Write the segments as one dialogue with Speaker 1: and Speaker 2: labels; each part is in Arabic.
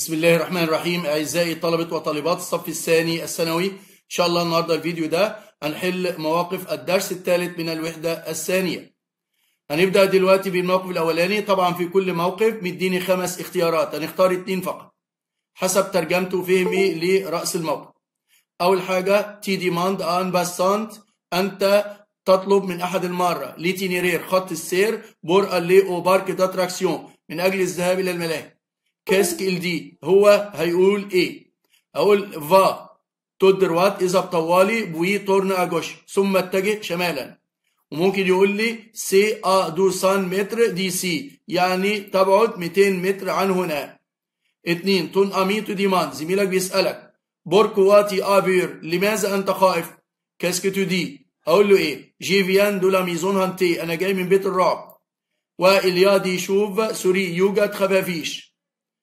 Speaker 1: بسم الله الرحمن الرحيم. أعزائي طلبة وطالبات الصف الثاني الثانوي، إن شاء الله النهاردة الفيديو ده هنحل مواقف الدرس الثالث من الوحدة الثانية. هنبدأ دلوقتي بالموقف الأولاني. طبعا في كل موقف مديني 5 اختيارات، هنختار 2 فقط حسب ترجمته وفهمي لرأس الموقف. أول حاجة تي ديماند أن باسانت، أنت تطلب من أحد المارة ليتينيرير خط السير بور ألي أو بارك داتراكسيون من أجل الذهاب إلى الملاهي. كاسك دي هو هيقول ايه؟ اقول فا تو دروات اذا بطوالي بوي تورن اجوش ثم اتجه شمالا. وممكن يقول لي سي ا 200 متر دي سي، يعني تبعد 200 متر عن هنا. 2 تون اميتو ديمان، زميلك بيسألك بوركواتي ابير، لماذا انت خائف؟ كاسك تو دي اقول له ايه؟ جي فيان دو لا ميزون هانتي، انا جاي من بيت الرعب. واليادي شوف سوري يوجد خفافيش.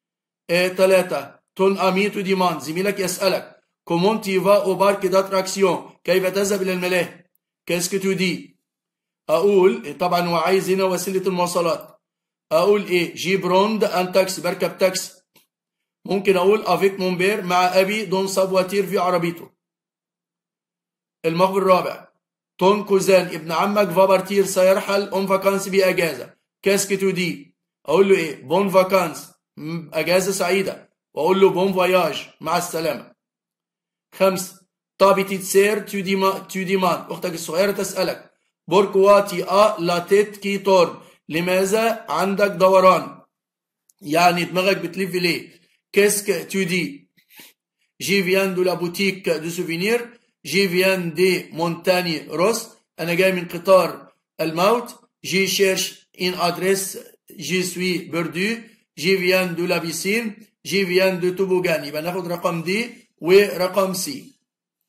Speaker 1: 3 تون اميتو ديمان، زميلك يسألك كومون تي فا او بارك داتراكسيون، كيف تذهب إلى الملاهي؟ كاسك تو دي أقول طبعا هو عايز هنا وسيلة المواصلات، أقول إيه؟ جي بروند أن تاكسي، بركب تاكسي. ممكن أقول أفيك مونبير، مع أبي دون سافواتير، في عربيته. الموقف الرابع تون كوزان، ابن عمك فابارتير، سيرحل اون فاكانس، بأجازة. كاسك تو دي أقول له إيه؟ بون فاكانس، أجازة سعيدة. وأقول له بون فواياج، مع السلامة. 5 طابتي تسير تو ديمان، أختك الصغيرة تسألك بوركواتي لا تيت كي تور، لماذا عندك دوران؟ يعني دماغك بتلف ليه؟ كاسك تو دي جي فيان دو لا بوتيك دو سوفينير، جي فيان دي مونتاني روس، أنا جاي من قطار الموت. جي شيرش إن أدريس، جي سوي بردو، جي فيان دو لا بيسين، جي فيان دو توبوغان. يبقى ناخد رقم دي ورقم سي.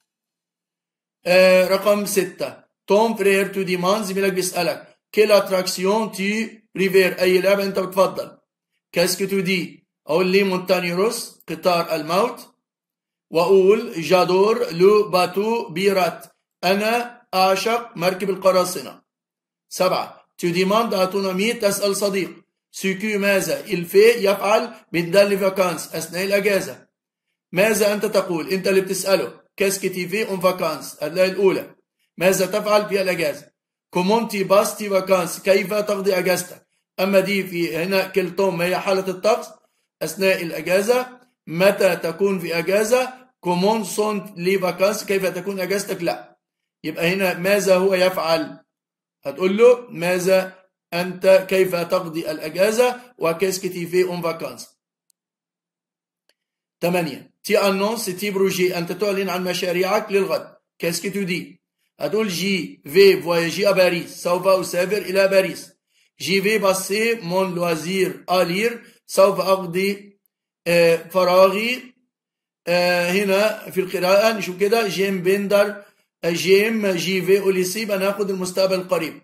Speaker 1: رقم 6 توم فرير تو ديمان، زميلك بيسألك كيل اتراكسيون تي ريفير، أي لعبة أنت بتفضل؟ كاسك تو دي أقول لي مونتاني روس، قطار الموت. وأقول جادور لو باتو بيرات، أنا أعشق مركب القراصنة. 7 تو ديماند أتونامي، تسأل صديق. سيكو ماذا؟ الفي يفعل بالدال فاكانس، أثناء الأجازة. ماذا أنت تقول؟ أنت اللي بتسأله. كاسك تي في اون فاكانس، هتلاقي الأولى. ماذا تفعل في الأجازة؟ كومونتي باستي فاكانس، كيف تقضي أجازتك؟ أما دي في هنا كلتهم هي حالة الطقس أثناء الأجازة. متى تكون في أجازة؟ كومون سونت لي فاكانس، كيف تكون أجازتك؟ لا. يبقى هنا ماذا هو يفعل؟ هتقول له ماذا أنت كيف تقضي الأجازة، وكاسك تي في اون فاكانس. 8 تي انونس تي بروجي، أنت تعلن عن مشاريعك للغد. كاسك تو دي هتقول جي في فواياجي ا باريس، سوف أسافر إلى باريس. جي في باسي مون لوازير ألير، سوف أقضي فراغي. هنا في القراءة نشوف كده جيم بندر، جيم جي في أوليسي، بناخد المستقبل القريب.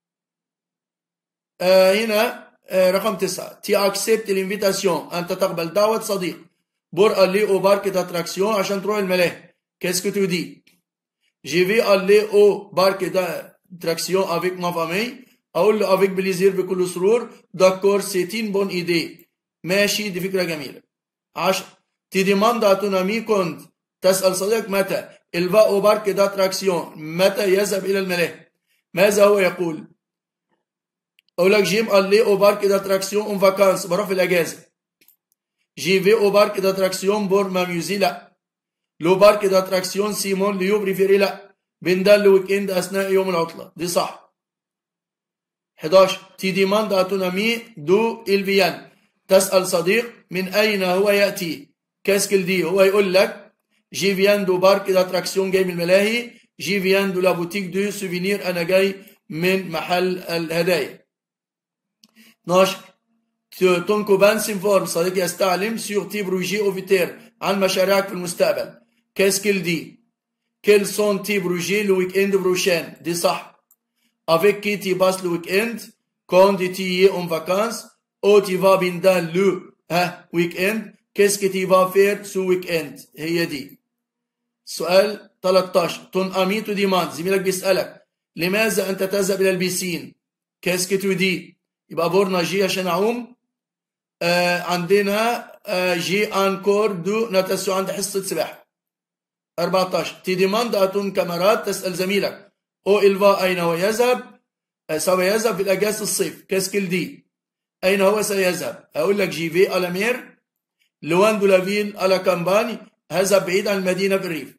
Speaker 1: هنا رقم 9 تي اكسبت الانفيتاسيون، أنت تقبل دعوة صديق. بور ألي أو بارك داتراكسيون، عشان تروح الملاهي. كاسكو تو دي جي في ألي أو بارك داتراكسيون افيك ما فامي، أقول له افيك بليزير، بكل سرور. داكور سيتين بون إيدي، ماشي، دي فكرة جميلة. 10 تي ديماند أتونامي كنت، تسأل صديقك متى. الفا أو بارك داتراكسيون، متى يذهب إلى الملاهي؟ ماذا هو يقول؟ أقول لك جيم ألي أو بارك داتراكسيون اون فاكانس، بروح في الأجازة. جي في او بارك داتراكسيون بور ماميوزي، لا. لو بارك داتراكسيون سيمون ليو بريفيري، لا. بندل لويك اند، اثناء يوم العطله، دي صح. 11 تي ديماند اتونامي دو الفيان، تسال صديق من اين هو ياتي. كاسكل دي هو يقول لك جي فيان دو بارك داتراكسيون، جاي من الملاهي. جي فيان دو لا بوتيك دو سوفينير، انا جاي من محل الهدايا. 12 تون كوبان سينفورم، صديق يستعلم سيغ تي بروجي اوفيتير، عن مشاريعك في المستقبل. كاسكيل دي كيل سون تي بروجي لو ويك اند بروشان، دي صح. افيك كي تي باس لو ويك اند، كون دي تي اون فاكانس، او تي فا بيندان لو ويك اند، كاسكي تي فا فير سو ويك اند، هي دي. سؤال 13 تون اميتو ديمان، زميلك بيسألك لماذا أنت تذهب إلى البيسين. كاسكي تو دي يبقى بورنا جي عشان أعوم. عندنا جي انكور دو ناتاسيون عند حصة سباحة. 14 تي ديماند اتون كامارات تسأل زميلك او الفا اين هو يذهب، سوف يذهب في الاجازة الصيف. كاسكيل دي اين هو سيذهب؟ اقول لك جي في على مير لوان دو لافيل على كامباني، هذا بعيد عن المدينة في الريف.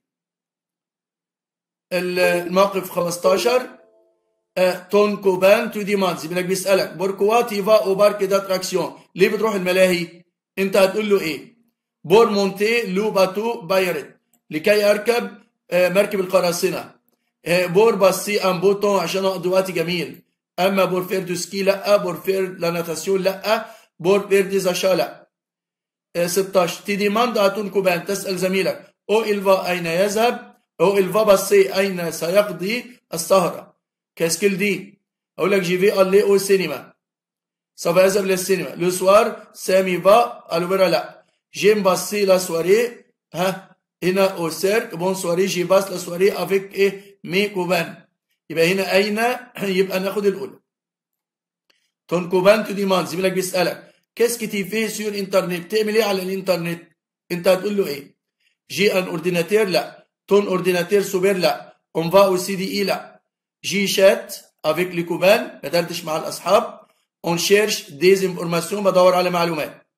Speaker 1: الموقف 15 تون كوبان تو ديماند، زميلك بيسألك بوركوا تيفا او بارك داتراكسيون، ليه بتروح الملاهي؟ انت هتقول له ايه؟ بور مونتي لو باتو بايرت، لكي اركب مركب القراصنة. بور باسي ان بوتون، عشان اقضي وقت جميل. اما بور فير دو سكي لا، بور فير لا ناتاسيون لا، بور فير دي زاشا لا. 16 تي ديماند اتون كوبان، تسأل زميلك او الفا اين يذهب، او الفا باسي اين سيقضي السهرة. كاسكيل دي اقول لك جي في الي او سينما، سوف يذهب للسينما. لو سوار سامي فا الوبرا لا. جيم باسي لا سواري، ها هنا او سيرك بون سواري جي باس لا سواري افيك ايه مي كوبان، يبقى هنا اين، يبقى ناخد الاولى. تون كوبان تو ديماند، زميلك بيسألك كاسكي تي في سور انترنت، تعمل ايه على الانترنت؟ انت هتقول له ايه؟ جي ان اورديناتير لا، تون اورديناتير سوبر لا، اون فا او سي دي اي لا. جي شات افيك لي كوبان، بدردش مع الاصحاب. اون شيرش ديز انفورماسيون، بدور على معلومات.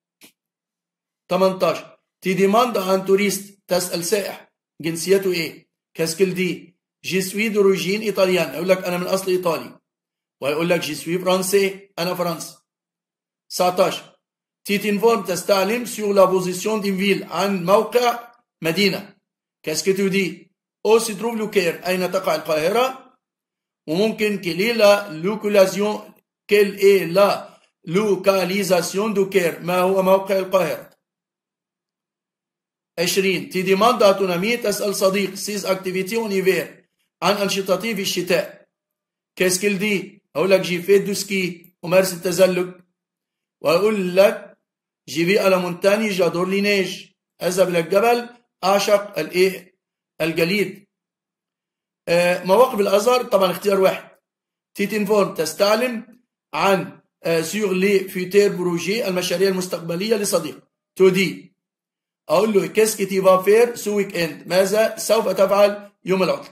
Speaker 1: 18 تي ديماند ان توريست، تسأل سائح جنسيته ايه؟ كاسكيل دي جي سوي دوروجين ايطاليان، اقول لك انا من اصل ايطالي، ويقول لك جي سوي فرنسي، انا فرنسي. 19 تي تنفورم، تستعلم سور لا بوزيسيون دين فيل، عن موقع مدينة. كاسكيتو دي او سي تروف لوكير، اين تقع القاهرة. وممكن كيلي لا لوكاليزيون، كيل اي لا لوكاليزاسيون دو كير، ما هو موقع القاهرة. 20 تي ديماند اتونامي، تسأل صديق سيز اكتيفيتي اون ايفير، عن انشطتي في الشتاء. كاسكيل دي اقول لك جي في دو سكي، امارس التزلج. واقول لك جي في على مونتاني جادور لي نيج، اذهب الى الجبل، اعشق الايه الجليد. مواقف الازهر طبعا اختيار واحد. تي تنفورم، تستعلم عن سيغ لي فيتير بروجي، المشاريع المستقبليه لصديق. تو دي اقول له كاسكي تي فا فير سو ويك اند، ماذا سوف تفعل يوم العطله.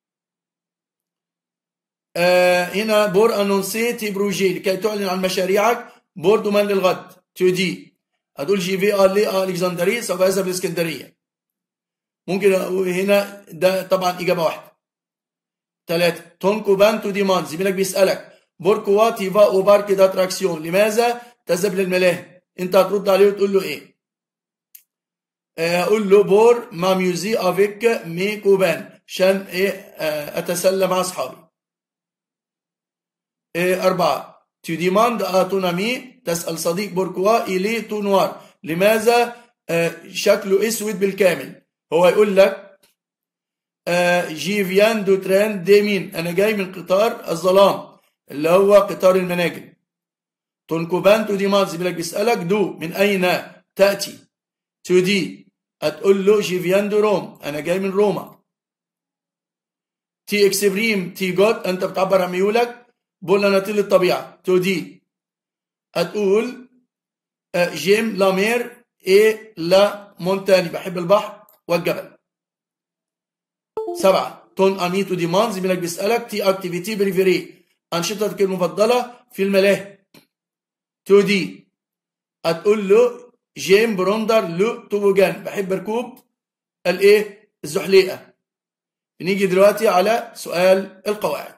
Speaker 1: هنا بور انونسي تي بروجي، لكي تعلن عن مشاريعك. بور دومان للغد. تو دي هتقول جي في لي الكسندريه، سوف يذهب الاسكندريه. ممكن هنا ده طبعا اجابه واحده. 3 تون كوبان تو ديماند، زميلك بيسالك بوركوا تي فا او بارك داتراكسيون، لماذا تذهب للملاهي؟ انت هترد عليه وتقول له ايه؟ اقول له بور ما ميوزي افيك مي كوبان، عشان ايه اتسلى مع اصحابي. 4 tu demandes à ton ami، تسأل صديق بوركوا إلي تو نوار، لماذا شكله اسود بالكامل؟ هو يقول لك جي فيان دو ترين دي مين، انا جاي من قطار الظلام اللي هو قطار المناجم. تون كوبان تو ديماند، زميلك بيسألك دو من اين تأتي. تو دي هتقول له جي فيان دو روم، انا جاي من روما. تي اكسبريم تي جوت، انت بتعبر عن ميولك. بقول انا طيل الطبيعه. تو دي هتقول جيم لا مير اي لا مونتاني، بحب البحر والجبل. 7 تون امي تو ديماند، زميلك بيسالك تي اكتيفيتي بريفيري، انشطتك المفضله في الملاهي. تو دي هتقول له جيم بروندر لو توبوجان، بحب ركوب الايه الزحليقه. نيجي دلوقتي على سؤال القواعد.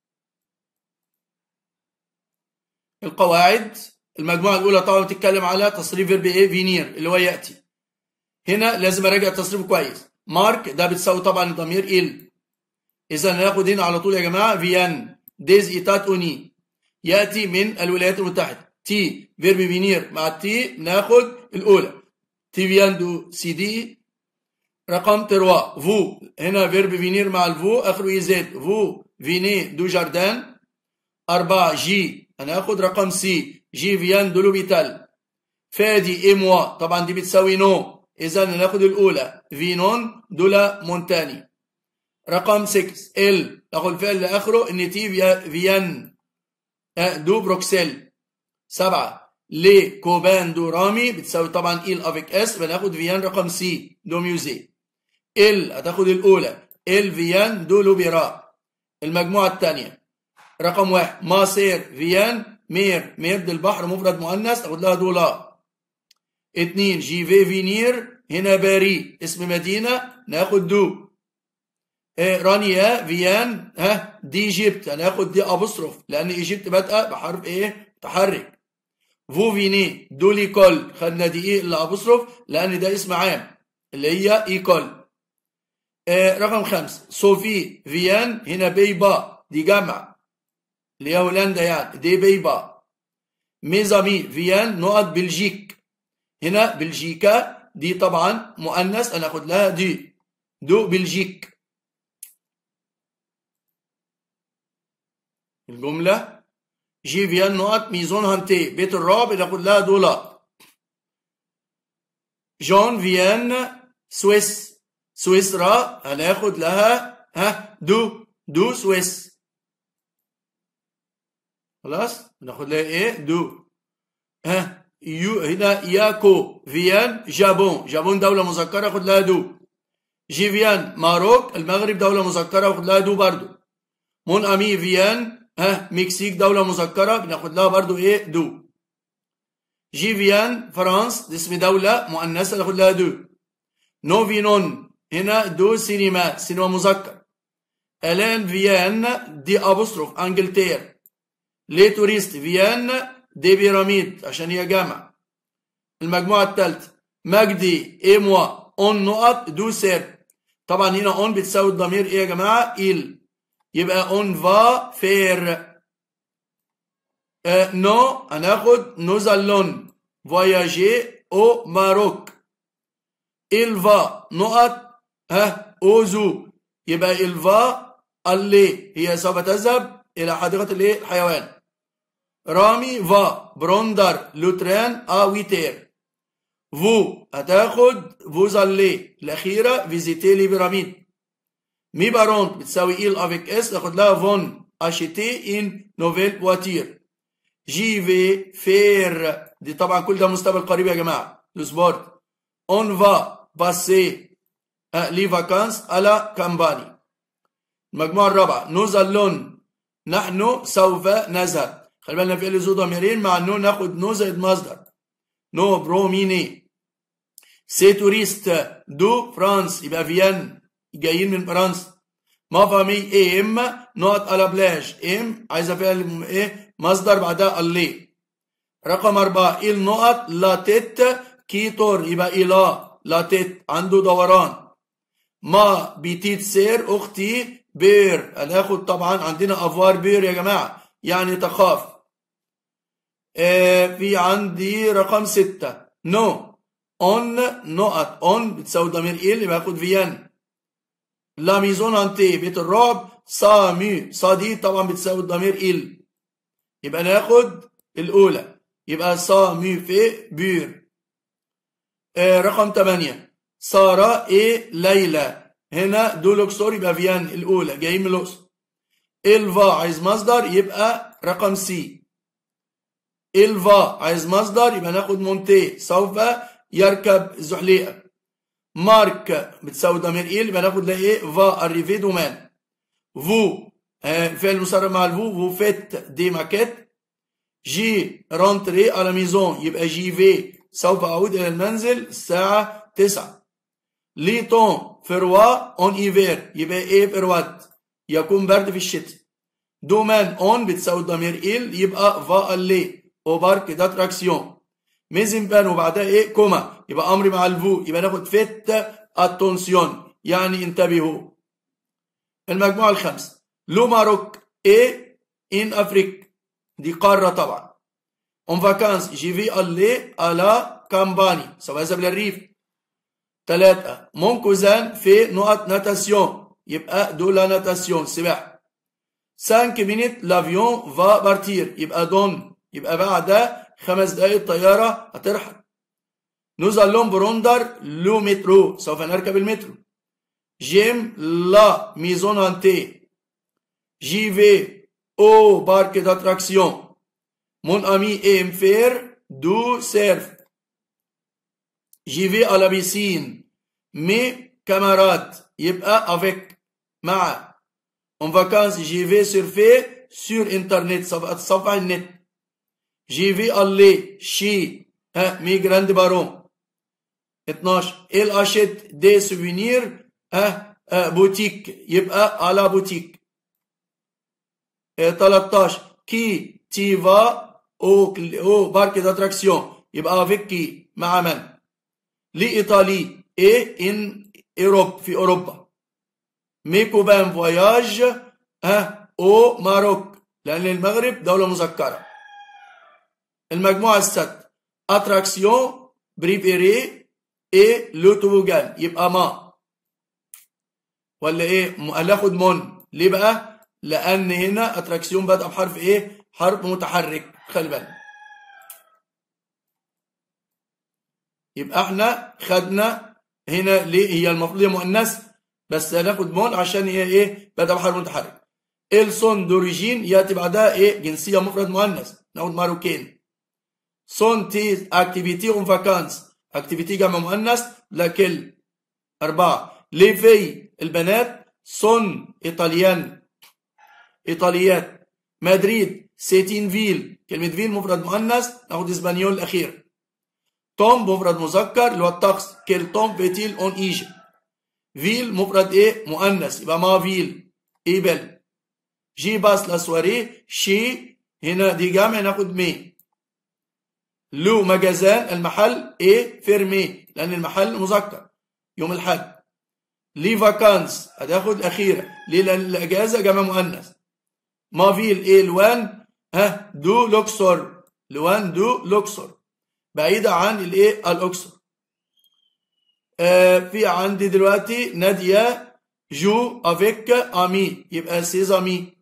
Speaker 1: القواعد المجموعة الأولى طبعا بتتكلم على تصريف فيرب إيه فينير اللي هو يأتي. هنا لازم أراجع التصريف كويس. مارك ده بتساوي طبعا الضمير إل، إذا هناخد هنا على طول يا جماعة فيان ديز إيتات أوني، يأتي من الولايات المتحدة. تي فيرب فينير مع التي ناخد الأولى، تي فيان دو سي دي. رقم 3 فو، هنا فيرب فينير مع الفو آخره يزيد، فو فيني دو جاردان. 4 جي هناخد رقم سي، جي فيان دو لوبيتال. فادي اي موا طبعا دي بتساوي نو، اذا هناخد الاولى فينون دولا مونتاني. رقم 6 ال ناخد الفعل اللي اخره ان تي فيان دو بروكسل. 7 لي كوبان دو رامي بتساوي طبعا إل افيك اس، بناخد فيان رقم سي دو ميوزي. ال هتاخد الأولى ال فيان دو لوبيرا. المجموعة الثانية رقم 1 ماسير فيان مير، مير دي البحر مفرد مؤنث تاخد لها دولار. 2 جي في فينير هنا باري اسم مدينة ناخد دو. رانيا فيان دي ايجيبت هناخد دي ابوستروف لان ايجيبت بادئه بحرف ايه متحرك. فو فيني دو ليكول خدنا دي ايه اللي ابوستروف لان ده اسم عام اللي هي ايكول. رقم 5 صوفي فيان هنا بيبا دي جمع اللي هي هولندا يعني دي بيبا. ميزامي فيان نقط بلجيك هنا بلجيكا دي طبعا مؤنث هناخد لها دي دو بلجيك. الجملة جي فيان نقط ميزون هانتي بيت الرعب ناخد لها دولار. جون فيان سويس سويسرا هناخد لها دو سويس. خلاص ناخد لها ايه دو. هنا ياكو فيان جابون، جابون دولة مذكرة خد لها دو. جي فيان ماروك المغرب دولة مذكرة خد لها دو برضو. مون امي فيان مكسيك دولة مذكرة بناخد لها برضو ايه دو. جي فيان فرانس دي اسم دولة مؤنثة ناخد لها دو. نو فينون هنا دو سينما، سينما مذكر. الان فيان دي ابوستروف انجلتير. لي توريست فيان دي بيراميد عشان هي جامع. المجموعة الثالثة مجدي اي موا اون نقط دو سير. طبعا هنا اون بتساوي الضمير ايه يا جماعة إل، يبقى اون فا فير. نو هناخد نوزالون فواياجي او ماروك. إل فا نقط اوزو يبقى إل فا اللي هي سوف تذهب إلى حديقة الحيوان. رامي فا بروندر لوتران ويتير. فو هتاخد فوزالي الأخيرة فيزيتي لي بيراميد. مي بارونت بتساوي إل افيك اس ناخد لها فون اشيتي ان نوفيل بواتير. جي في فير دي طبعا كل ده مستقبل قريب يا جماعة السبورت. اون فا باسي لي فاكانس على كامباني. المجموعة الرابعة نوزالون نحن سوف نذهب. خلي بالنا في ذو ضميرين مع النو ناخد نو زائد مصدر. نو بروميني. سي توريست دو فرانس يبقى فيان جايين من فرنسا. ما فامي ام نقط على بلاج ام عايزه فيها ايه مصدر بعدها اللي. رقم 4 ال نقط لا تيت كيتور يبقى إلى لا تيت عنده دوران. ما بيتيت سير اختي بير هناخد طبعا عندنا افوار بير يا جماعه يعني تخاف. في عندي رقم 6 نو اون نقط اون بتساوي ضمير ال يبقى هاخد فيان. لا ميزون انتي بيت الرعب. سامي صادي طبعا بتساوي الضمير ال يبقى ناخد الاولى يبقى سامي في بير. رقم 8 سارة ليلى هنا دو لوكسور يبقى فيان الاولى جايين من الاقصر. الفا عايز مصدر يبقى رقم سي. الفا عايز مصدر يبقى ناخد مونتي سوف يركب الزحليقه. مارك بتساوي ضمير ال يبقى ناخد لها ايه فا اريفي دومان. فو فعل مسرع مع الفو فو فيت دي ماكيت. جي رونتري على ميزون يبقى جي في سوف اعود الى المنزل الساعه 9. لي طون فروا اون ايفير يبقى ايه فروات يكون برد في الشتاء. دومان اون بتساوي ضمير ال يبقى فا اللي او بارك داتراكسيون. ميزن بان وبعدها ايه كوما يبقى امر مع الفو يبقى ناخد فيت اتونسيون يعني انتبهوا. المجموعه الخامسه لو ماروك ايه ان افريك دي قاره طبعا. اون فاكانس جي في اللي على كامباني سوف يذهب الى الريف. 3 مون كوزان في نقط ناتاسيون يبقى دولا ناتاسيون سباحه. 5 مينيت لافيون فا بارتير يبقى دون يبقى بعد 5 دقائق الطياره هترحل. نوزالون بروندر لو مترو سوف نركب المترو. جيم لا ميزون هانتي. جي في او بارك داتراكسيون. مون امي ام فير دو سيرف. جي في à la piscine. مي كامارات يبقى افيك مع. اون فاكانس جي في سيرفي سور انترنت صفحة النت. جي في اللي شي مي جراند بارون. 12 il achète des souvenirs بوتيك يبقى على بوتيك. 13 كي تيفا او بارك داتراكسيون يبقى افيك كي مع من. لإيطالي ان اوروب في اوروبا. ميكوبان فواياج او ماروك لان المغرب دولة مذكرة. المجموعة الست اتراكسيون بريفيري ايه لو توبوغان يبقى ما ولا ايه هناخد مون. ليه بقى؟ لان هنا اتراكسيون بادئه بحرف ايه؟ حرف متحرك. خلي بالك. يبقى احنا خدنا هنا ليه هي المفروض هي مؤنث بس هناخد مون عشان هي ايه؟ بادئه بحرف متحرك. السون دوريجين ياتي بعدها ايه؟ جنسيه مفرد مؤنث ناخد ماروكين. سون تي اكتيفيتي اون فاكانس اكتيفيتي جمع مؤنث لكل. 4 لي في البنات سون ايطاليان ايطاليات. مدريد سيتين فيل كلمة فيل مفرد مؤنث ناخد اسبانيول الاخير. توم مفرد مذكر اللي هو الطقس. كيل توم فيتيل اون ايجي. فيل مفرد ايه؟ مؤنث يبقى ما فيل ايبل. جي باس لا سواري شي هنا دي جمع ناخد مي. لو مجازان المحل ايه؟ فيرمي لان المحل مذكر يوم الحد. لي فاكانس هتاخد الاخيره. ليه؟ لان الاجازه جمع مؤنث. ما فيل ايه؟ لوان دو لوكسور. لوان دو لوكسور بعيده عن الايه؟ الاقصر. في عندي دلوقتي ناديه جو افيك امي يبقى سيز امي.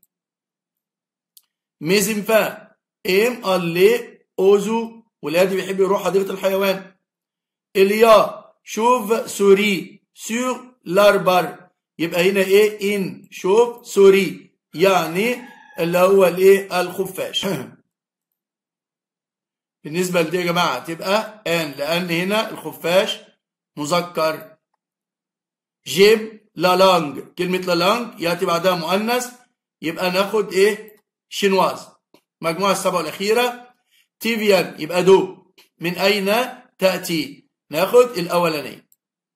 Speaker 1: ميزيمفان ام الي اوزو ولادي بيحب يروح حديقه الحيوان. اليا شوف سوري سور لاربر يبقى هنا ايه؟ ان شوف سوري يعني اللي هو الايه؟ الخفاش. بالنسبه لدي يا جماعه تبقى ان لان هنا الخفاش مذكر. جيم لا لانج كلمه لا لانج ياتي بعدها مؤنث يبقى ناخد ايه؟ شينواز. مجموعه السبعه الاخيره. تيفيان يبقى دو. من اين تاتي؟ ناخد الاولانيه.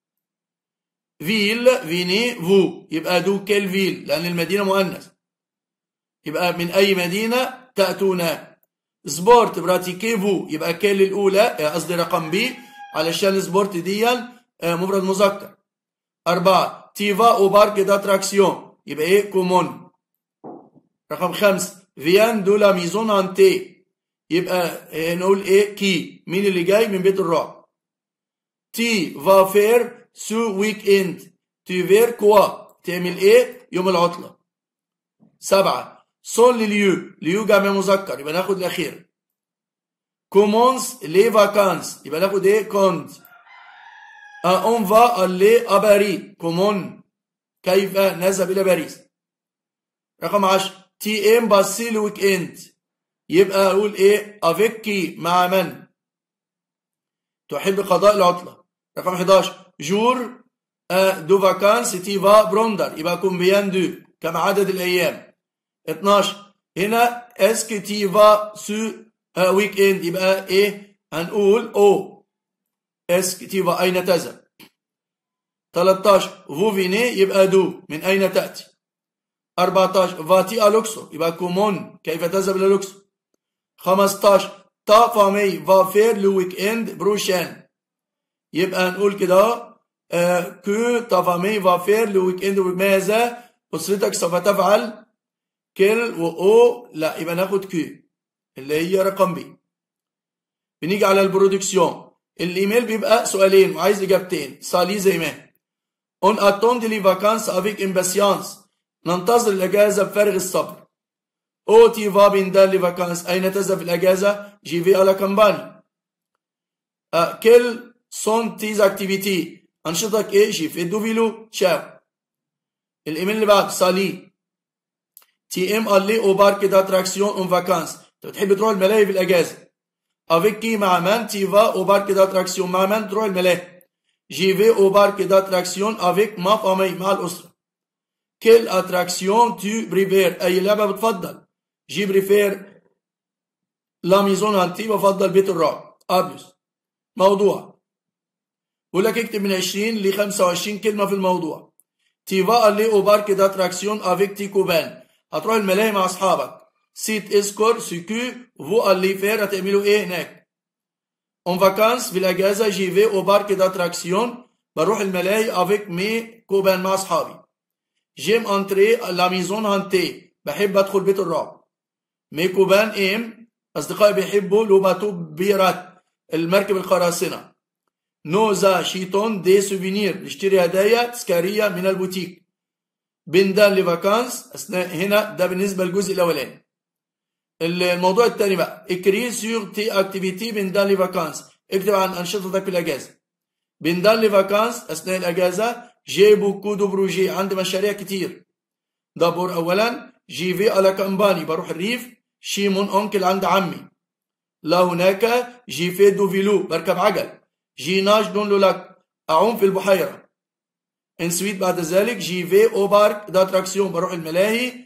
Speaker 1: فيل فيني فو يبقى دو كيل فيل لان المدينه مؤنث يبقى من اي مدينه تاتون. سبورت براتيكي فو يبقى كيل الاولى قصدي رقم بي علشان سبورت دي مفرد مذكر. 4 تيفا او بارك داتراكسيون يبقى ايه؟ كومون. رقم 5 فيان دو لا ميزون انتي يبقى نقول ايه؟ كي مين اللي جاي من بيت الرعب. تي فا فير سو ويك اند تي فير كوا تعمل ايه يوم العطله. 7 سون ليو ليو جمع مذكر يبقى ناخد الاخير. كومونس لي فاكانس يبقى ناخد ايه؟ كونت. اون فا الي اباري كومون كيف نذهب الى باريس. رقم 10 تي ام باسي الويك اند يبقى اقول ايه؟ افيكي مع من تحب قضاء العطله. رقم 11 جور دو فاكانس تي فا بروندر يبقى كومبيان دو كم عدد الايام. 12 هنا اسكي تي فا سو ويك اند يبقى ايه؟ هنقول او اسكي تي فا اين تذهب. 13 فو فيني يبقى دو من اين تاتي. 14 فاتي الوكسو يبقى كومون كيف تذهب الى لوكسو. 15 تا فامي فا فير لو ويك اند بروشان يبقى نقول كده كو تا فامي فا فير لو ويك اند ماذا اسرتك سوف تفعل. كيل و او لا يبقى ناخد كو اللي هي رقم بي. بنيجي على البرودكسيون. الايميل بيبقى سؤالين وعايز اجابتين. سالي زي ما اون اتوند لي فاكانس افيك امباسيانس ننتظر الاجازه بفارغ الصبر. او تي فا بندان لي فاكانس اين تذهب في الاجازه؟ جي في على كامباني. كيل سون تيز اكتيفيتي انشطتك ايه؟ جي في دو فيلو تشاو. الايميل اللي بعد سالي تي ام الي او بارك داتراكسيون اون فاكانس انت بتحب تروح الملاهي في الاجازه. افيك كي مع من تي فا او بارك داتراكسيون مع من تروح الملاهي. جي في او بارك داتراكسيون افيك ما فامي مع الاسره. كيل اتراكسيون تو بريفير اي لعبه بتفضل. جي بريفير لا ميزون هانتي بفضل بيت الرعب. ابيوس موضوع بقول لك اكتب من 20 ل 25 كلمه في الموضوع. تي فا اللي او بارك داتراكسيون افيك تي كوبان هتروح الملاهي مع اصحابك. سيت اسكور سكو فو اللي فير هتعملوا ايه هناك. اون فاكانس في الاجازه جي في او بارك داتراكسيون بروح الملاهي افيك مي كوبان مع اصحابي. جيم انتري لا ميزون هانتي بحب ادخل بيت الرعب. مي كوبان ام اصدقائي بيحبوا لو باتو بيرات المركب القراصنه. نوزا شيتون دي سوفينير نشتري هدايا تذكاريه من البوتيك. بندان لفاكانس اثناء هنا ده بالنسبه للجزء الاولاني. الموضوع الثاني بقى اكري سور تي اكتيفيتي بندان لفاكانس اكتب عن انشطتك في الاجازه. بندان لفاكانس اثناء الاجازه جي بوكو دو بروجي عندي مشاريع كتير. دابور اولا جي في على كامباني بروح الريف. شي مون اونكل عند عمي. لا هناك جي في دو فيلو بركب عجل. جي ناج دون لولاك اعوم في البحيره. انسويت بعد ذلك جي في او بارك داتراكسيون بروح الملاهي.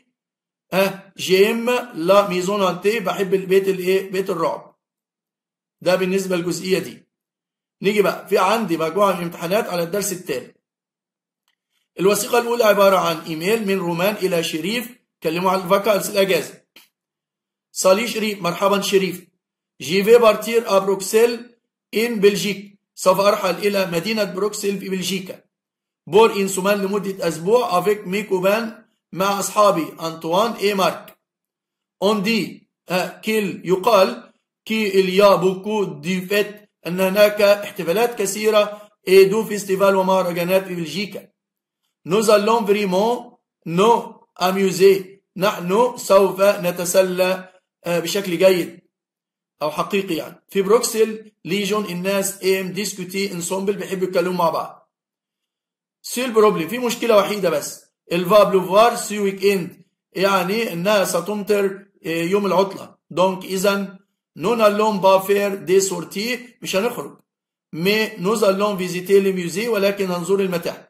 Speaker 1: جيم لا ميزون هانتي بحب البيت الايه بيت الرعب. ده بالنسبه للجزئيه دي. نيجي بقى في عندي مجموعه من الامتحانات على الدرس التالي. الوثيقه الاولى عباره عن ايميل من رومان الى شريف كلموا عن الفاكانس الاجازه. صالي شريف مرحبا شريف. جي في بارتير ا بروكسل ان بلجيك سوف ارحل الى مدينه بروكسل في بلجيكا. بور ان سومان لمده اسبوع افيك مي كوبان مع اصحابي انطوان اي مارك. اون دي كيل يقال كي اليا بوكو دي فيت ان هناك احتفالات كثيره اي دو فيستيفال ومهرجانات في بلجيكا. nous allons vraiment nous amuser نحن سوف نتسلى بشكل جيد او حقيقي يعني. في بروكسل ليجون الناس ام ديسكوتي انسومبل بيحبوا يتكلموا مع بعض. سيل بروبلم في مشكله وحيده بس. الفا بلوفوار سي ويك اند يعني انها ستمطر يوم العطله. دونك اذا نو نالون با فير دي سورتي مش هنخرج. مي نوز الون فيزيتي لي ميوزي ولكن هنزور المتاحف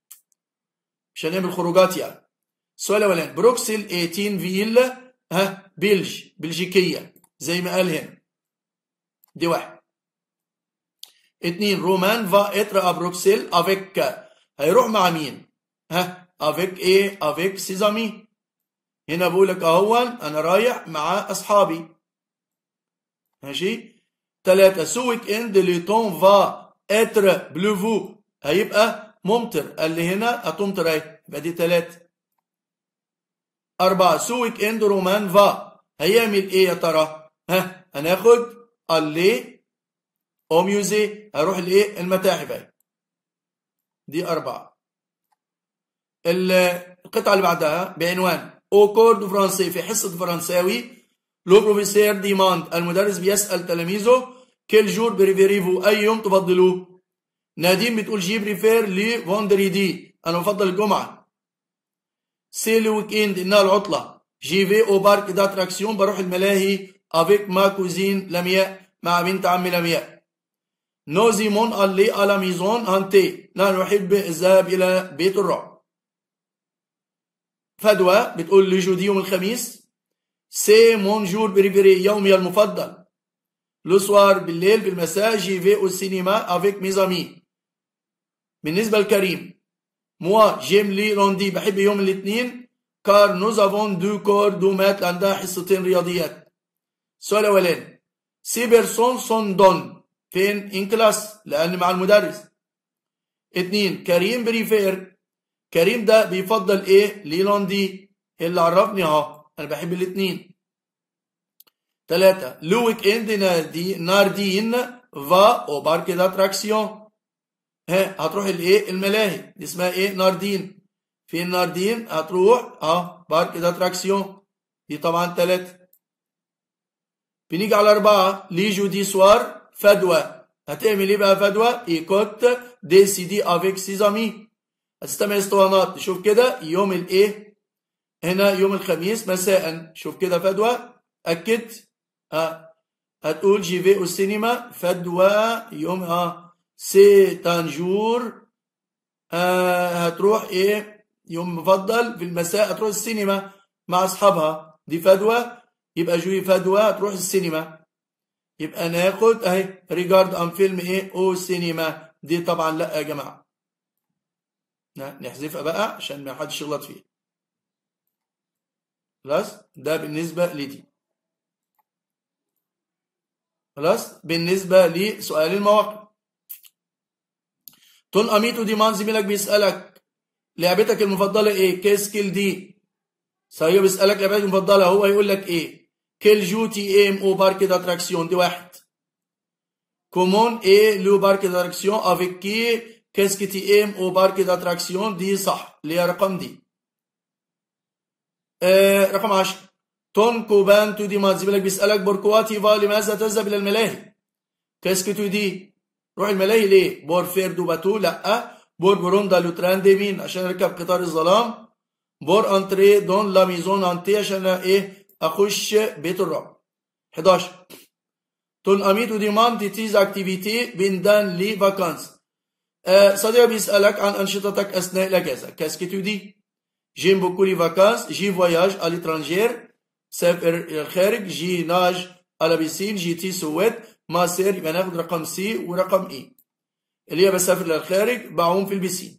Speaker 1: مش هنعمل خروجات يعني. السؤال الاولاني بروكسل 18 فيل بلجيكيه زي ما قال هنا. دي واحد. 2 رومان فا اتر ا بروكسل افيك هيروح مع مين؟ افيك ايه؟ افيك سيزامي. هنا بقول لك اهون انا رايح مع اصحابي. ماشي. 3 سو ويك اند لي تون فا اتر بلوفو هيبقى ممطر. قال لي هنا هتمطر اهي يبقى دي 3. 4 سو ويك اند رومان فا هيعمل ايه يا ترى؟ هناخد اللي او ميوزي هروح الايه المتاحف اهي. دي 4. القطعه اللي بعدها بعنوان او كور دو فرنسي في حصه فرنساوي. لو بروفيسير ديماند المدرس بيسال تلاميذه كيل جور بريفيريفو اي يوم تفضلوه. نادين بتقول جي بريفير لي فوندريدي انا بفضل الجمعه. سي لو ويك اند انها العطله. جي في او بارك داتراكسيون بروح الملاهي افيك ما كوزين لمياء مع بنت عمي لمياء. نوزيمون اللي على ميزون هانتي نحن نحب الذهاب الى بيت الرعب. فدوى بتقول لي جودي يوم الخميس. سي مون جور بريفيري يومي المفضل. لو سوار بالليل في المساء جي في او سينما افيك ميزامي. بالنسبه لكريم موا جيم لي روندي بحب يوم الاثنين كار نوز افون دو كور دو مات عندها حصتين رياضيات. السؤال الاولاني سي بيرسون سون دون فين ان كلاس لان مع المدرس. 2 كريم بريفير كريم ده بيفضل ايه ليلوندي اللي عرفني اهو انا بحب الاثنين. 3 لو ويك اند ناردين فا او بارك داتراكسيون هتروح الايه الملاهي دي اسمها ايه ناردين. فين ناردين هتروح بارك داتراكسيون دي طبعا 3. بنيجي على 4 لي جودي سوار فدوى هتعمل ايه بقى فدوى؟ ايكوت دي سي دي افيك سيزامي هتستمع اسطوانات. نشوف كده يوم الايه هنا يوم الخميس مساء. شوف كده فدوى اكد هتقول جي في او سينما فدوى يوم سي تانجور. هتروح ايه يوم مفضل في المساء، هتروح السينما مع اصحابها، دي فدوى. يبقى جوي فدوى هتروح السينما. يبقى ناخد اهي ريجارد ان فيلم ايه او سينما، دي طبعا لا يا جماعه، نحذفها بقى عشان ما حدش يغلط فيها. خلاص ده بالنسبه لدي. خلاص بالنسبه لسؤال المواقف. تون اميتو دي مان، زميلك بيسالك لعبتك المفضله ايه؟ كيسكيل دي صحيح، بيسالك لعبتك المفضله، هو يقول لك ايه؟ كيل جو تي ام او بارك داتراكسيون، دي واحد. كومون ايه لو بارك داتراكسيون افيك كي كيسكي تي ام او بارك داتراكسيون، دي صح اللي هي رقم دي. رقم 10 تون كوبان تو دي مان، زميلك بيسالك بوركوا تي فا، لماذا تذهب الى الملاهي؟ كيسكي تو دي، روح الملاهي ليه؟ بور فير دو باتو، لا. بور بروندا لو تران دي مين، عشان اركب قطار الظلام. بور انتري دون لا ميزون انتي، عشان ايه؟ اخش بيت الرعب. 11 تون اميتو دي مان دي تيز اكتيفيتي بندان لي فاكانس. صديق بيسألك عن أنشطتك أثناء الأجازة. كاسكي تو دي؟ جيم بوكو لي فاكانس، جي فواياج à l'étranger، سافر إلى الخارج. جي ناج على بيسين، جي تي سويت ما سير. يبقى ناخد رقم سي ورقم اي اللي هي بسافر للخارج، بعوم في البسين.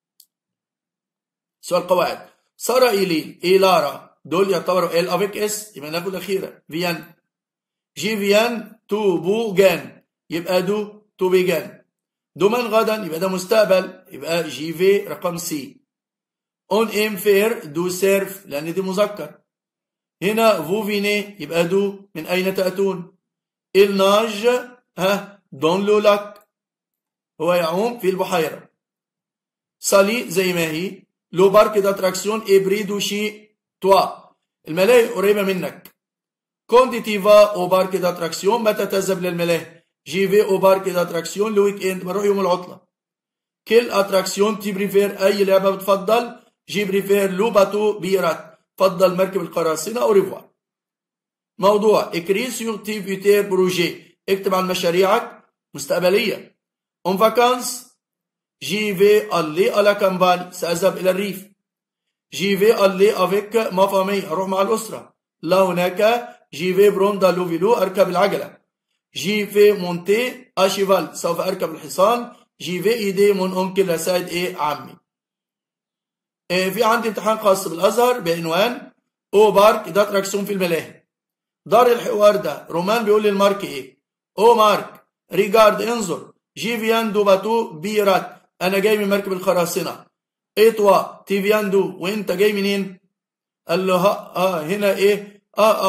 Speaker 1: سؤال قواعد. سارة إيلين إيلارا دول يعتبروا ال افيك اس، يبقى ناخد الأخيرة فيان. جي فيان تو بوغان، يبقى دو تو بيجان. دومان غدا، يبقى ده مستقبل، يبقى جي في رقم سي. اون ام فير دو سيرف، لأن دي مذكر. هنا فو فيني، يبقى دو من أين تأتون. الناج دون لو لاك، هو يعوم في البحيرة. سالي زي ما هي. لو بارك داتراكسيون ابريدو شي توا، الملاهي قريبة منك. كوندي تيفا او بارك داتراكسيون، متى تذهب للملاهي؟ جي في او بارك داتراكسيون لو ويك اند، بروح يوم العطلة. كيل اتراكسيون تي بريفير، اي لعبة بتفضل؟ جي بريفير لو باتو بيرات، فضل مركب القراصنة. او ريفوار. موضوع اكري سيغ تي فيتير بروجي، اكتب عن مشاريعك مستقبلية. اون فاكانس جي في الي الا كامباني، سأذهب إلى الريف. جي في الي افيك ما فامي، اروح مع الأسرة. لا هناك. جي في بروندا لو فيلو، اركب العجلة. جي في مونتي اشيفال، سوف اركب الحصان. جي في ايدي مون اونكل، اساعد ايه عمي. في عندي امتحان خاص بالازهر بعنوان او بارك داتراكسيون في الملاهي. دار الحوار ده رومان بيقول للمارك ايه؟ او مارك ريجارد، انظر. جي فيان دو باتو بيرات، انا جاي من مركب القراصنة. ايتوا تي فيان دو، وانت جاي منين؟ قال له هنا ايه؟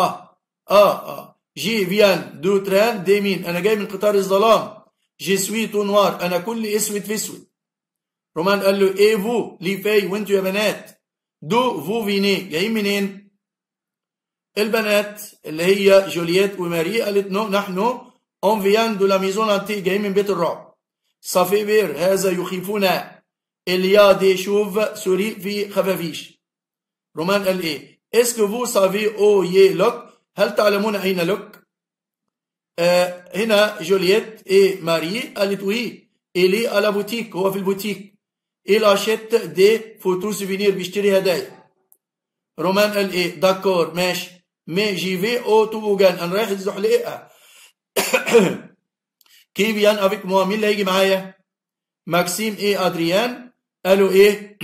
Speaker 1: جي فيان دو تران دي مين، انا جاي من قطار الظلام. جي سوي تو نوار، انا كل اسود في اسود. رومان قال له ايه فو لي في، وانتوا يا بنات. دو فو فيني، جايين منين؟ البنات اللي هي جولييت وماري قالت نو نحن اون فيان دو لا ميزون انتي، جايين من بيت الرعب. صافي بير، هذا يخيفنا. اليا دي شوف سوري في خفافيش. رومان قال ايه؟ اسكو فو سافي او ي لوك، هل تعلمون اين لوك؟ هنا جولييت اي ماري قالت وي. الي على بوتيك، هو في البوتيك. il achète des photos souvenirs، بيشتري هدايا. رومان قال ايه؟ داكور ماشي. مي جي في او توغان، انا رايح الزحليقه. كي فيان افيك موا، مين اللي هيجي معايا؟ ماكسيم ايه ادريان. قالوا ايه؟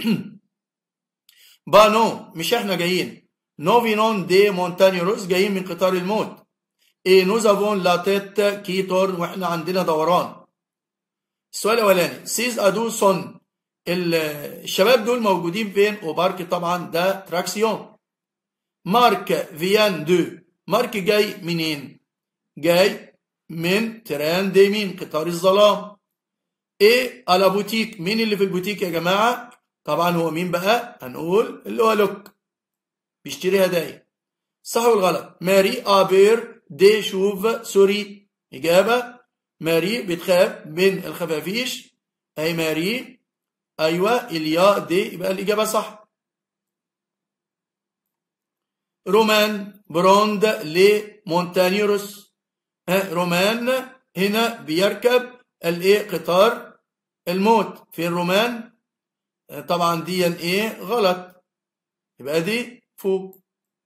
Speaker 1: بانو، مش احنا جايين. نو فينون دي مونتانيوس، جايين من قطار الموت. ايه نوز افون لا تيت كي تورن، واحنا عندنا دوران. السؤال الاولاني سيز ادو سون، الشباب دول موجودين فين؟ وبارك طبعا ده تراكسيون. مارك فيان دو، مارك جاي منين؟ جاي من تران دي مين، قطار الظلام. ايه على بوتيك، مين اللي في البوتيك يا جماعة؟ طبعا هو مين بقى؟ هنقول اللي هو لوك، بيشتري هدايا. صح والغلط؟ ماري ابير دي شوف سوري، إجابة ماري بتخاف من الخفافيش. أي ماري، أيوة إليا دي، يبقى الإجابة صح. رومان بروند لي مونتانيوس، رومان هنا بيركب الايه قطار الموت. في الرومان طبعا دي ايه غلط، يبقى دي فوق،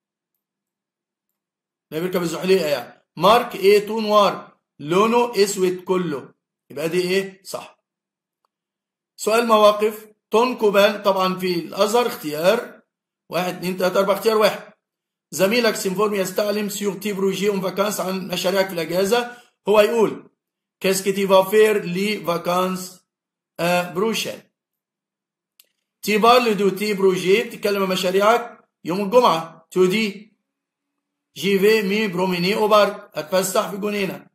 Speaker 1: لا بيركب الزحليقه يعني. مارك ايه تو نوار، لونه اسود كله، يبقى دي ايه صح. سؤال مواقف. تنكبان طبعا في الازهر اختيار 1 2 3 4 اختيار 1. زميلك سيمفورم يستعلم سيغ تي بروجي اون فاكانس عن مشاريعك في الاجازه، هو يقول كاسكي تي فافير لي فاكانس بروشين. تي بارل دو تي بروجي بتتكلم عن مشاريعك يوم الجمعه. تو دي جي في مي بروميني او بارك، هتفسح في جنينه.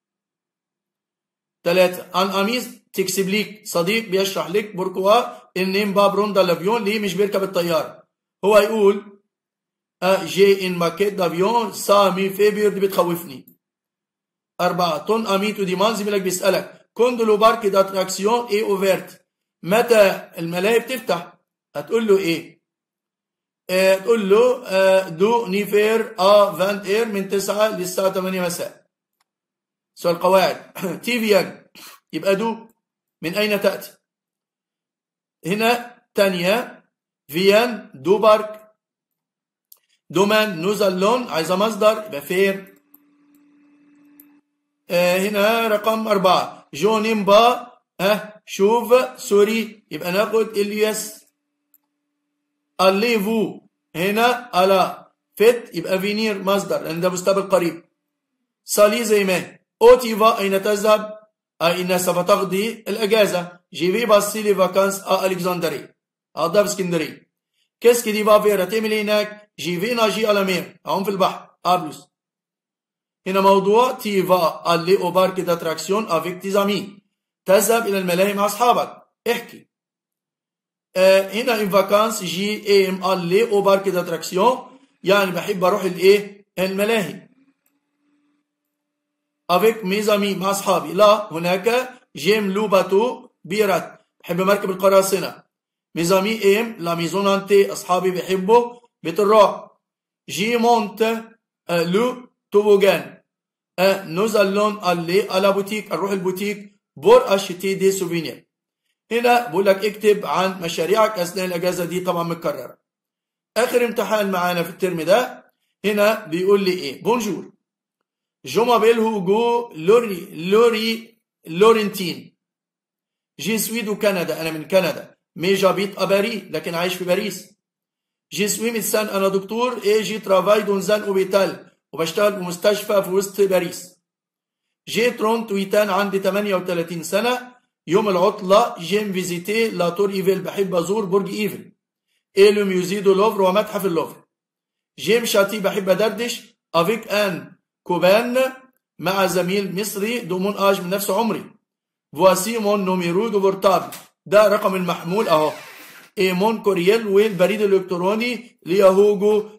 Speaker 1: 3 ان اميز تكسب ليك صديق بيشرح لك بوركوا النيم با بروندا لافيون، ليه مش بيركب الطياره، هو يقول جي ان ماكيت دافيون سا مي فيبير، دي بتخوفني. 4 تون اميتو ديمان زميلك بيسالك كوندلو بارك داتراكسيون اي اوفيرت، متى الملاهي بتفتح، هتقول له ايه؟ تقول له دو نيفير فانت اير من 9 للساعه 8 مساء. سؤال قواعد. تي فيان يبقى دو من اين تاتي؟ هنا تانية فيان دو بارك. دومان نوزالون عايزه مصدر يبقى فير. هنا رقم 4 جونيمبا شوف سوري، يبقى ناخد الياس. الليفو هنا على فت يبقى فينير مصدر لان ده مستقبل قريب. صالي زي ما اوتيفا اين تذهب، اين سوف تقضي الاجازه. جي في باسي لي فاكانس الكسندري، اقضيها في اسكندريه. كيسكي دي فافير هتعمل هناك؟ جي في ناجي على مير، اعوم في البحر ابلس. هنا موضوع تي فا اللي او بارك داتراكسيون افيك تي زامي، تذهب الى الملاهي مع اصحابك، احكي. هنا ان فاكانس جي ام اللي او بارك داتراكسيون، يعني بحب اروح الايه الملاهي. افيك ميزامي مع اصحابي، لا هناك جيم لو باتو بيرات، بحب مركب القراصنه. ميزامي ام لا ميزون انتي، اصحابي بيحبوا بيت الرعب. جي مونت لو توبوغان. nous allons aller à la boutique، نروح البوتيك pour acheter des souvenirs. هنا بقول لك اكتب عن مشاريعك اثناء الاجازه، دي طبعا متكرره. اخر امتحان معانا في الترم ده هنا بيقول لي ايه؟ بونجور جو مابيل هوجو لورنتين جي سوي دو كندا، انا من كندا. مي جابيت اباري، لكن عايش في باريس. جي سوي ميدسان، انا دكتور. اي جي ترافاي دونزان اوبيتال، وبشتغل في مستشفى في وسط باريس. جي تويتان، عندي 38 سنة. يوم العطلة جيم فيزيتي لا تور ايفل، بحب ازور برج ايفل. اي لو ميوزي دو لوفر، ومتحف اللوفر. جيم شاتي، بحب ادردش. افيك ان كوبان، مع زميل مصري. دومون اج، من نفس عمري. فواسي مون نوميرو دو بورتابل، ده رقم المحمول اهو. اي مون كورييل، والبريد الالكتروني لياهوجو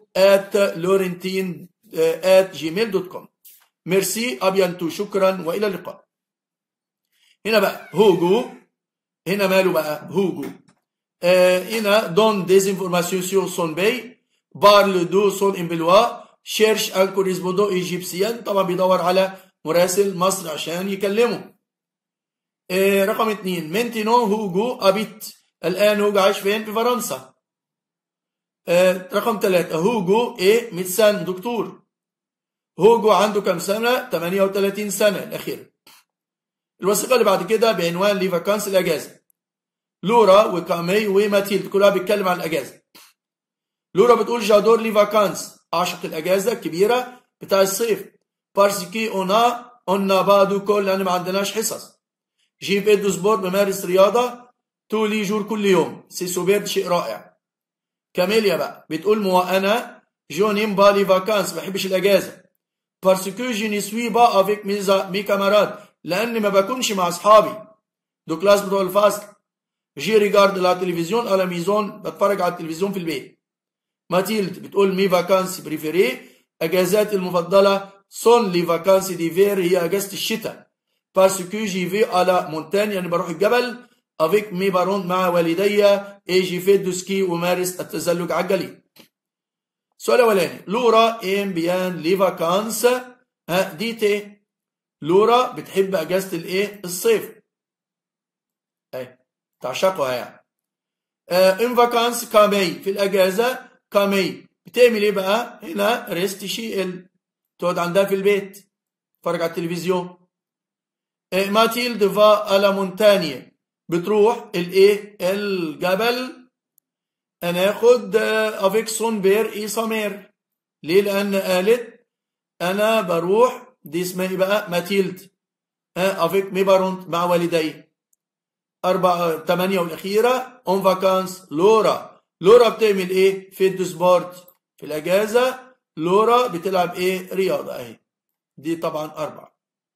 Speaker 1: @لورنتين@gmail.com. ميرسي ابيانتو، شكرا والى اللقاء. هنا بقى هوجو، هنا ماله بقى هوجو؟ هنا دون ديزانفورماسيون سور سون بي، بارل دو سون امبلوا، شيرش ان كوريسبوندون ايجيبسيان، طبعا بيدور على مراسل مصر عشان يكلمه. رقم 2 مينتينو هوجو ابيت، الان هوجو عايش فين؟ في فرنسا. رقم 3 هوجو ايه ميدسان، دكتور. هوجو عنده كم سنة؟ 38 سنة الأخيرة. الوثيقة اللي بعد كده بعنوان لي فاكانس، الأجازة. لورا وكامي وماتيلد كلها بيتكلم عن الأجازة. لورا بتقول جادور لي فاكانس، أعشق الأجازة الكبيرة بتاع الصيف. بارسيكي أونا بادو كل، لأن ما عندناش حصص. جي في دو سبور، بمارس رياضة. تو لي جور، كل يوم. سي سوبر، شيء رائع. كاميليا بقى بتقول مو أنا جونيم بالي فاكانس، ما بحبش الأجازة. بارسكو جي ني سوي با افيك مي كاماراد، لأني ما بكونش مع أصحابي. دو كلاس بتوع الفصل. جي ريجارد لا تلفزيون على ميزون، بتفرج على التلفزيون في البيت. ماتيلد بتقول مي فاكانسي بريفيري، أجازاتي المفضلة. سون لي فاكانسي ديفير، هي أجازة الشتاء. بارسكو جي في على مونتاني، يعني بروح الجبل. افيك مي بارون، مع والدي. اي جي في دو سكي، ومارس التزلج على الجليد. السؤال الاولاني لورا ام بيان لي فاكانس ديتي، لورا بتحب اجازة الايه؟ الصيف. اهي تعشقها يعني. ان فاكانس كامي، في الاجازة كامي بتعمل ايه بقى؟ هنا ريست شيل، تقعد عندها في البيت تتفرج على التلفزيون. ماتيلد فا الا مونتانيا، بتروح الايه؟ الجبل. هناخد افيك سون بير اي سامير. ليه؟ لان قالت انا بروح، دي اسمها ايه بقى؟ ماتيلد. افيك مي بارونت، مع والدي. 8 والاخيره اون فاكانس لورا. لورا بتعمل ايه؟ في دو سبورت، في الاجازه لورا بتلعب ايه؟ رياضه. اهي دي طبعا 4.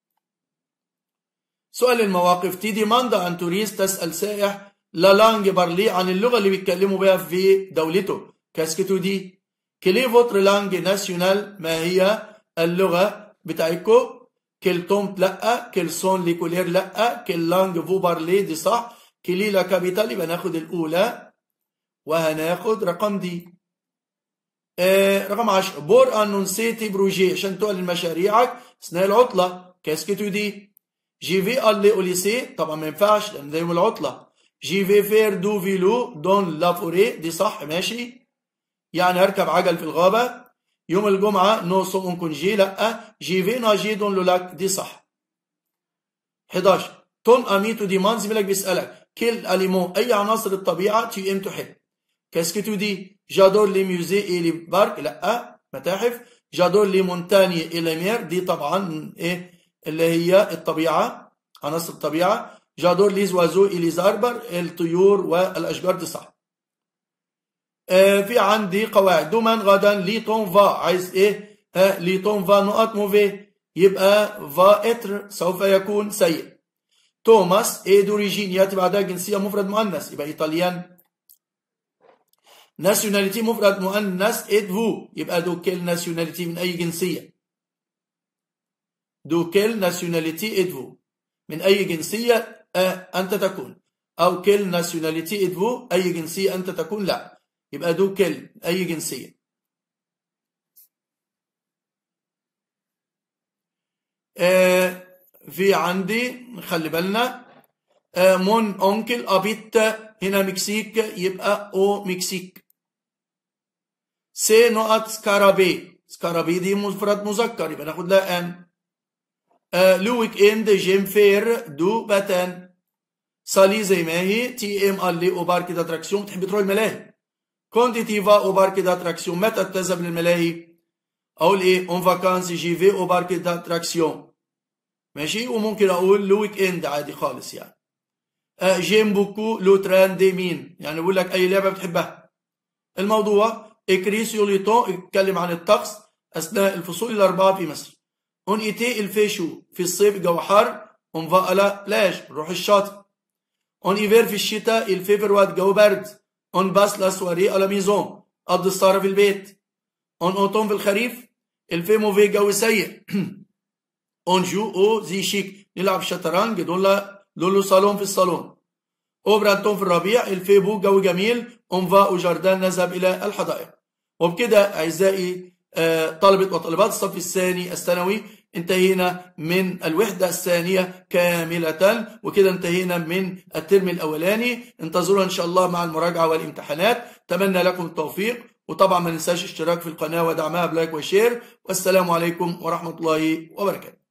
Speaker 1: سؤال المواقف. تي ديماندا عن توريست، تسأل سائح. لا لانج بارلي، عن اللغة اللي بيتكلموا بها في دولته. كاسكتو دي. كلي فوتر لانج ناسيونال، ما هي اللغة بتاعتكم؟ كيل تومت لا، كيل سون لي كولير لا، كيل لانج فو بارلي دي صح. كلي لا كابيتال يبقى ناخد الأولى، وهناخد رقم دي. رقم 10. بور انونسيتي بروجي، عشان تعلن مشاريعك اثناء العطلة. كاسكتو دي. جي في الي او ليسي، طبعا ما ينفعش لان ده يوم العطله. جي في فير دو فيلو دون لا فوري، دي صح ماشي، يعني هركب عجل في الغابه. يوم الجمعه نو سو اون كونجي لا. جي في ناجي دون لو لاك، دي صح. 11. تون اميتو ديمان، زميلك بيسالك كيل اليمون، اي عناصر الطبيعه تي ام تحب. كاسكتو دي. جادور لي ميوزي اي لي بارك، لا متاحف. جادور لي مونتاني اي لي مير، دي طبعا ايه اللي هي الطبيعة، عناصر الطبيعة. جادور ليز وازو إليز أربر، الطيور والأشجار، دي صح. في عندي قواعد. دومان غدا لي تون فا، عايز ايه؟ لي تون فا نقط موفي، يبقى فا اتر سوف يكون سيء. توماس ايه دوريجين، ياتي بعدها جنسية مفرد مؤنث، يبقى ايطاليان. ناسيوناليتي مفرد مؤنث ادفو، يبقى دو كيل ناسيوناليتي، من اي جنسية؟ دو كيل ناسيوناليتي ادفو، من أي جنسية أنت تكون. أو كيل ناسيوناليتي ادفو، أي جنسية أنت تكون، لا يبقى دو كيل أي جنسية. في عندي خلي بالنا. مون أونكل أبيت، هنا مكسيك يبقى أو مكسيك. سي نقط سكارابي، سكارابي دي مفرد مذكر يبقى ناخد لها أن. لو ويك إند جيم فير دو باتان. سالي زي ما هي. تي ام قال لي او بارك داتراكسيون، تحب تروح الملاهي. كونتي تي فا او بارك داتراكسيون، متى تذهب للملاهي؟ اقول ايه؟ اون فاكانس جي في او بارك داتراكسيون، ماشي. وممكن اقول لو ويك اند عادي خالص يعني. جيم بوكو لو تران دي مين، يعني بقول لك اي لعبه بتحبها. الموضوع اكريسيو ليتون، اتكلم عن الطقس اثناء الفصول ال4 في مصر. اون ايتي الفيشو، في الصيف الجو حر. اون فا الا بلاج، نروح الشاطئ. اون ايفير، في الشتاء الفيفر وقت الجو برد. اون باس لا سواري الا ميزون، قضي السهره في البيت. اون اوتوم، في الخريف الفي موفي، جو سيء. اون جو او زي شيك، نلعب شطرنج. دول له صالون، في الصالون. او برانتون، في الربيع الفي بو، جو جميل. اون فا او جاردان، نذهب الى الحدائق. وبكده اعزائي طلبة وطالبات الصف الثاني الثانوي، انتهينا من الوحدة الثانية كاملة، وكده انتهينا من الترم الأولاني. انتظرونا إن شاء الله مع المراجعة والامتحانات. أتمنى لكم التوفيق، وطبعا ما ننساش اشتراك في القناة ودعمها بلايك وشير. والسلام عليكم ورحمة الله وبركاته.